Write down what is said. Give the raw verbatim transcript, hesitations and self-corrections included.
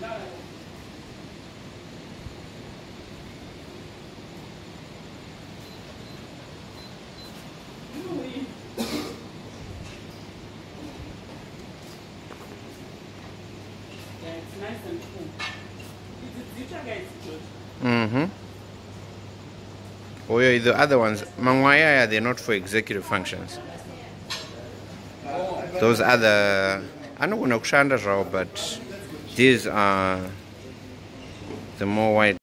It's nice and cool. Mm-hmm. Oh yeah, the other ones, Mangwaya, they're not for executive functions. Those other, I don't know, but these are the more wide.